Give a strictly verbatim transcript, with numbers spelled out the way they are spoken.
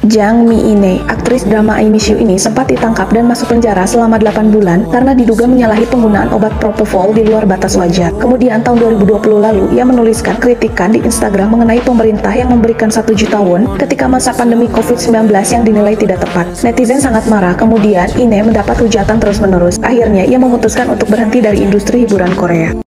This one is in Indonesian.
Jang Mi-ine, aktris drama I Miss You ini sempat ditangkap dan masuk penjara selama delapan bulan karena diduga menyalahi penggunaan obat propofol di luar batas wajar. Kemudian tahun dua ribu dua puluh lalu, ia menuliskan kritikan di Instagram mengenai pemerintah yang memberikan satu juta won ketika masa pandemi covid sembilan belas yang dinilai tidak tepat. Netizen sangat marah, kemudian Ine mendapat hujatan terus-menerus. Akhirnya, ia memutuskan untuk berhenti dari industri hiburan Korea.